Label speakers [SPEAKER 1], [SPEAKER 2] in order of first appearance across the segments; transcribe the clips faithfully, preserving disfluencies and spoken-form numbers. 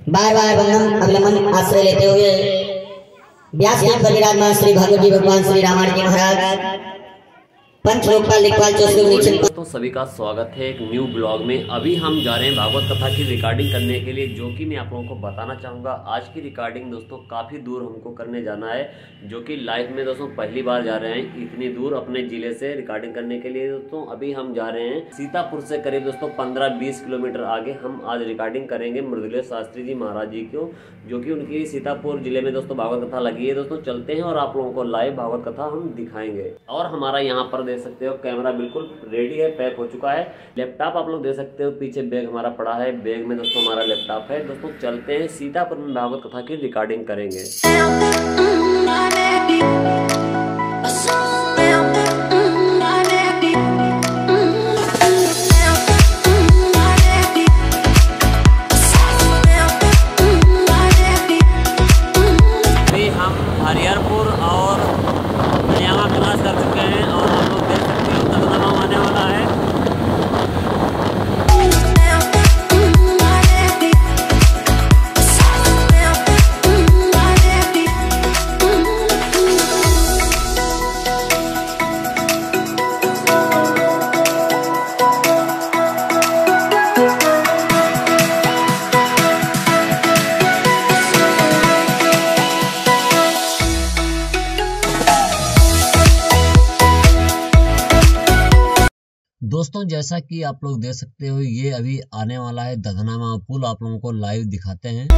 [SPEAKER 1] बार बार वंदन अभिलंबन आश्रय लेते हुए व्यास पीठ पर विराजमान श्री भगवत जी भगवान श्री रामायण जी महाराज पंच लोकपाल लेखपाल
[SPEAKER 2] दोस्तों सभी का स्वागत है एक न्यू ब्लॉग में। अभी हम जा रहे हैं भागवत कथा की रिकॉर्डिंग करने के लिए, जो कि मैं आप लोगों को बताना चाहूँगा। आज की रिकॉर्डिंग दोस्तों काफ़ी दूर हमको करने जाना है, जो कि लाइफ में दोस्तों पहली बार जा रहे हैं इतनी दूर अपने ज़िले से रिकॉर्डिंग करने के लिए। दोस्तों अभी हम जा रहे हैं सीतापुर से करीब दोस्तों पंद्रह बीस किलोमीटर आगे हम आज रिकॉर्डिंग करेंगे मृदुलेश शास्त्री जी महाराज जी को, जो कि उनकी सीतापुर जिले में दोस्तों भागवत कथा लगी है। दोस्तों चलते हैं और आप लोगों को लाइव भागवत कथा हम दिखाएंगे। और हमारा यहाँ पर देख सकते हो कैमरा बिल्कुल रेडी है, पैक हो चुका है। लैपटॉप आप लोग देख सकते हो, पीछे बैग हमारा पड़ा है, बैग में दोस्तों हमारा लैपटॉप है। दोस्तों चलते हैं सीतापुर में भागवत कथा की रिकॉर्डिंग करेंगे।
[SPEAKER 3] दोस्तों जैसा कि आप लोग देख सकते हो, ये अभी आने वाला है दधना पुल, आप लोगों को लाइव दिखाते हैं।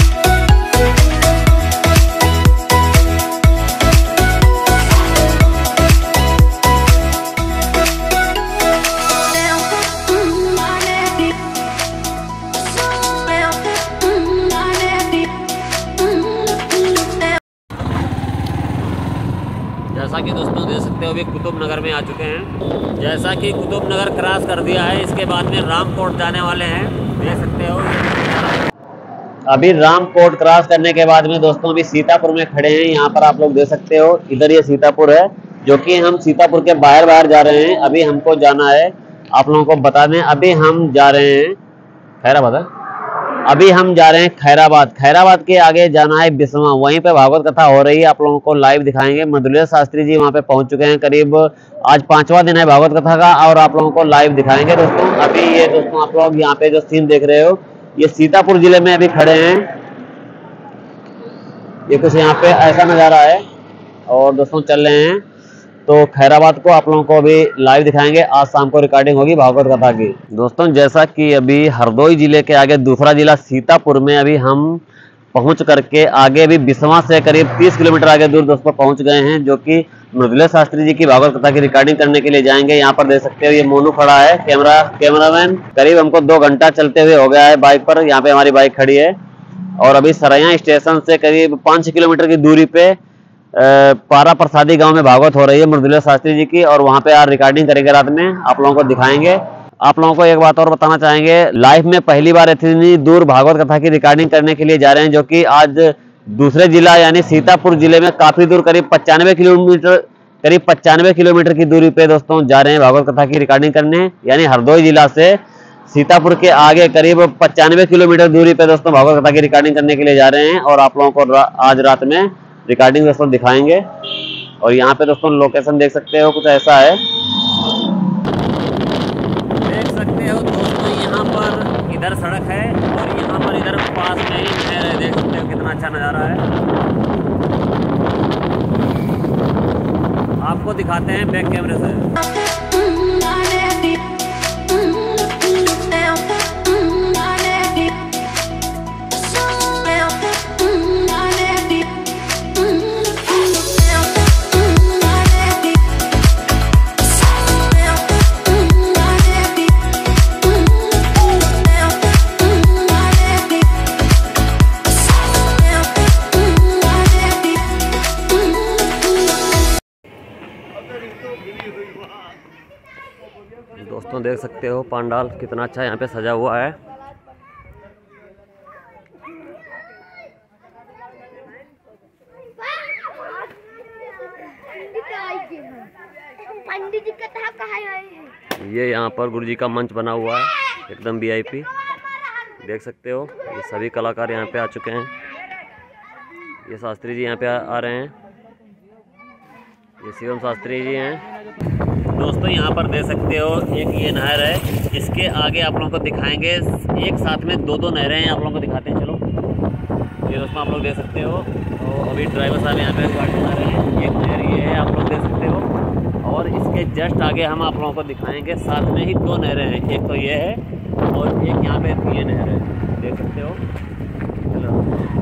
[SPEAKER 2] जैसा कि दोस्तों देख सकते हो अभी कुतुब नगर में आ चुके हैं। जैसा कि कुतुब नगर क्रॉस कर दिया है, इसके बाद में रामकोट जाने वाले हैं, देख सकते हो। अभी रामकोट क्रॉस करने के बाद में दोस्तों अभी सीतापुर में खड़े हैं। यहाँ पर आप लोग देख सकते हो, इधर ये सीतापुर है, जो कि हम सीतापुर के बाहर बाहर जा रहे हैं। अभी हमको जाना है, आप लोगों को बता दें, अभी हम जा रहे हैं खैराबाद है अभी हम जा रहे हैं खैराबाद। खैराबाद के आगे जाना है बिस्वा, वहीं पे भागवत कथा हो रही है, आप लोगों को लाइव दिखाएंगे। मृदुलेश शास्त्री जी वहाँ पे पहुँच चुके हैं, करीब आज पांचवा दिन है भागवत कथा का, और आप लोगों को लाइव दिखाएंगे। दोस्तों अभी ये दोस्तों आप लोग यहाँ पे जो सीन देख रहे हो, ये सीतापुर जिले में अभी खड़े हैं। ये कुछ यहाँ पे ऐसा नज़ारा है, और दोस्तों चल रहे हैं तो खैराबाद को आप लोगों को अभी लाइव दिखाएंगे। आज शाम को रिकॉर्डिंग होगी भागवत कथा की। दोस्तों जैसा कि अभी हरदोई जिले के आगे दूसरा जिला सीतापुर में अभी हम पहुंच करके आगे अभी बिस्वा से करीब तीस किलोमीटर आगे दूर दोस्तों पहुंच गए हैं, जो कि मृदुलेश शास्त्री जी की भागवत कथा की रिकॉर्डिंग करने के लिए जाएंगे। यहाँ पर देख सकते हो ये मोनू खड़ा है, कैमरा कैमरामैन। करीब हमको दो घंटा चलते हुए हो गया है बाइक पर, यहाँ पे हमारी बाइक खड़ी है। और अभी सरैया स्टेशन से करीब पाँच किलोमीटर की दूरी पे पारा प्रसादी गांव में भागवत हो रही है मृदुलेश शास्त्री जी की, और वहां पे आज रिकॉर्डिंग करेंगे, रात में आप लोगों को दिखाएंगे। आप लोगों को एक बात और बताना चाहेंगे, लाइफ में पहली बार इतनी दूर भागवत कथा की रिकॉर्डिंग करने के लिए जा रहे हैं, जो कि आज दूसरे जिला यानी सीतापुर जिले में काफी दूर करीब पचानवे किलोमीटर करीब पचानवे किलोमीटर की दूरी पे दोस्तों जा रहे हैं भागवत कथा की रिकॉर्डिंग करने। यानी हरदोई जिला से सीतापुर के आगे करीब पचानवे किलोमीटर दूरी पे दोस्तों भागवत कथा की रिकॉर्डिंग करने के लिए जा रहे हैं, और आप लोगों को आज रात में रिकॉर्डिंग दोस्तों दिखाएंगे। और यहाँ पे दोस्तों लोकेशन देख सकते हो, कुछ ऐसा है, देख सकते हो दोस्तों। यहाँ पर इधर सड़क है, और यहाँ पर इधर पास में ही नहर है, देख सकते हो कितना अच्छा नज़ारा है। आपको दिखाते हैं बैक कैमरे से। दोस्तों देख सकते हो पंडाल कितना अच्छा यहाँ पे सजा हुआ है।
[SPEAKER 4] पंडित जी का
[SPEAKER 2] ये यहाँ पर गुरु जी का मंच बना हुआ है, एकदम वीआईपी। देख सकते हो ये सभी कलाकार यहाँ पे आ चुके हैं। ये शास्त्री जी यहाँ पे आ, आ रहे हैं। ये शिवम शास्त्री जी हैं। दोस्तों यहाँ पर देख सकते हो एक ये नहर है, इसके आगे आप लोगों को दिखाएंगे। एक साथ में दो दो नहरें हैं, आप लोगों को दिखाते हैं। चलो ये दोस्तों आप लोग देख सकते हो। तो अभी ड्राइवर साहब यहाँ पे गाड़ी चला रहे हैं। एक नहर ये है, आप लोग देख सकते हो। और इसके जस्ट आगे हम आप लोगों को दिखाएंगे, साथ में ही दो नहरें हैं। एक तो ये है और एक यहाँ पे ये नहर है, देख सकते हो। चलो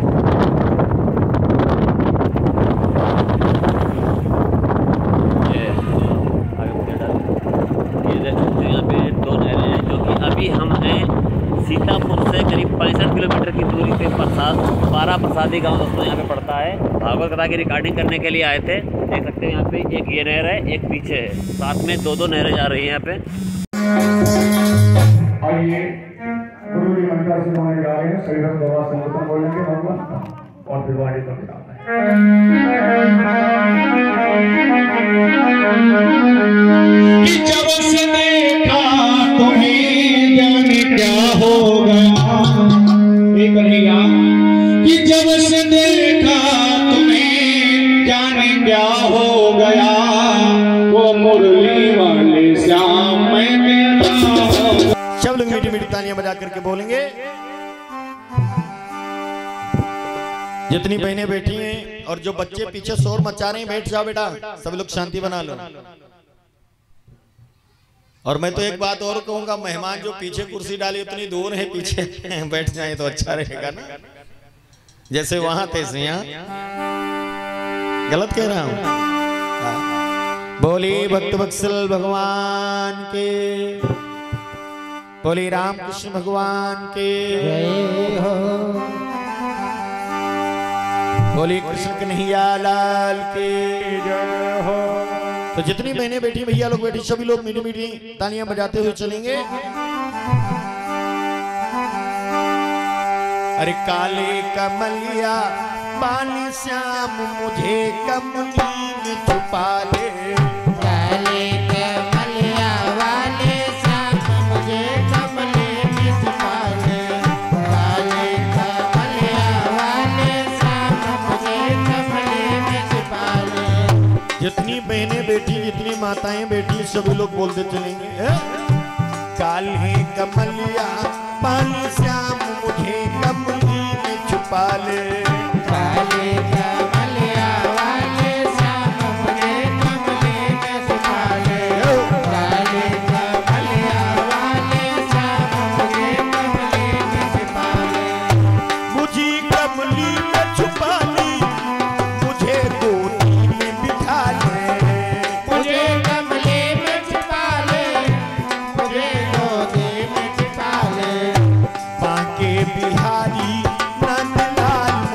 [SPEAKER 2] ये आगे मुझे डाल, ये देख सकते हो यहाँ पे दो नहरें हैं, जो कि अभी हम हैं सीतापुर से करीब पैंसठ किलोमीटर की दूरी पे प्रसाद बारह प्रसादी गांव दोस्तों यहाँ पे पड़ता है। भागवत कथा की रिकॉर्डिंग करने के लिए आए थे। देख सकते हैं यहाँ पे एक ये नहर है, एक पीछे है, साथ में दो दो नहरें जा रही हैं यहाँ पे।
[SPEAKER 4] आइए गुरु जी मंत्र से हमारे गा रहे हैं। शरीरम दवा संगठन बोलेंगे भगवान और फिर वाणी पर बताते
[SPEAKER 5] कि जब से देखा तुम्हें जाने क्या हो गया। एक कन्हैया कि जब से देखा तुम्हें जाने क्या हो गया। वो मुरली वाले श्याम मैं तेरा।
[SPEAKER 6] सब लोग मीठी मीठी तालियां बजा करके बोलेंगे। जितनी बहनें बैठी हैं और जो बच्चे पीछे शोर मचा रहे हैं, बैठ जाओ बेटा, सब लोग शांति बना लो। और मैं तो एक बात और कहूंगा, मेहमान जो पीछे कुर्सी डाली उतनी दूर है, पीछे बैठ जाए तो अच्छा रहेगा ना। जैसे वहां तैसे यहाँ, गलत कह रहा हूं। बोली भक्त वत्सल भगवान के, बोली राम कृष्ण भगवान के जय हो, बोली कृष्ण कन्हैया लाल के जय हो। तो जितनी बहनें बैठी, भैया लोग बैठी, सभी लोग मीठी मीठी तालियां बजाते हुए चलेंगे। अरे काले कमलिया बाली श्याम मुझे कमली में छुपा ले। काले कमलिया वाले श्याम मुझे कमली में छुपा ले। काले कमलिया वाले श्याम मुझे कमली में छुपा ले। जितनी बहनें बैठी, जितनी माताएं बैठी, सभी लोग बोलते चलेंगे। काले कमलिया बाली श्याम मुझे कमली में छुपा ले। काले कमलिया वाले श्याम मुझे कमली में छुपा ले। काले कमलिया वाले श्याम मुझे कमली में छुपा ले। मुझे कमली में छुपा ले, मुझे गोदी में बिठा ले। मुझे कमली में छुपा ले, मुझे गोदी में बिठा ले। बांके बिहारी नंदलाल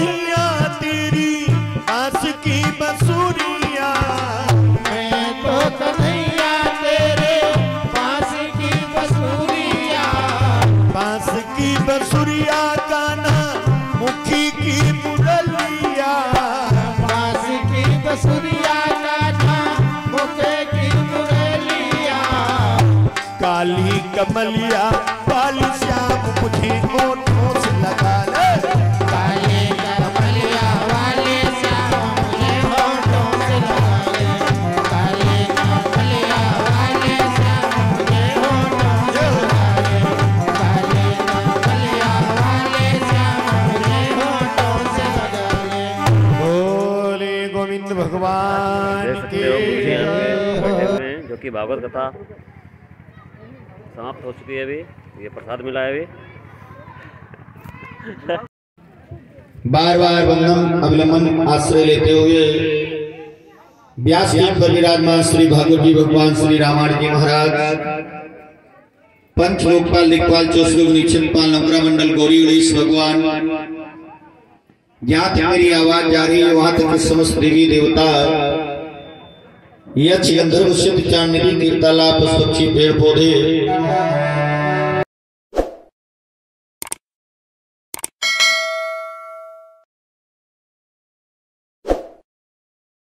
[SPEAKER 6] कन्हैया तेरी पास की बसुरिया,
[SPEAKER 5] मैं तो कन्हैया तेरे पास की बसुरिया,
[SPEAKER 6] पास की बसुरिया कान्हा मुखी की मुरलिया,
[SPEAKER 5] पास की बसुरिया कान्हा मुखे की मुरलिया,
[SPEAKER 6] काली कमलिया बाली श्याम मुझे ओठों से लगा ले,
[SPEAKER 5] काले कमलिया वाले श्याम मुझे होठों से लगा ले, काले कमलिया वाले श्याम मुझे होठों से लगा ले, काले कमलिया वाले श्याम मुझे होठों से लगा ले।
[SPEAKER 6] बोले गोविंद भगवान
[SPEAKER 2] देख सकते
[SPEAKER 6] के
[SPEAKER 2] हो गुरुजी यहाँ पे बैठे हुए हैं, जो कि भागवत कथा समाप्त हो चुकी है। अभी ये प्रसाद मिला है अभी।
[SPEAKER 5] बार बार वंदन अवलंबन आश्रय लेते हुए व्यास पीठ पर विराजमान श्री भागवत जी भगवान श्री रामायण जी महाराज, पंच लोकपाल दिक्पाल चौसलोक निक्षेपपाल नवग्रह मंडल गौरी गणेश भगवान, जहाँ तक मेरी आवाज जा रही है वहां तक समस्त देवी देवता, यक्ष गंधर्व सिद्ध चांदनी कीर्ताला पशु पक्षी पेड़ पौधे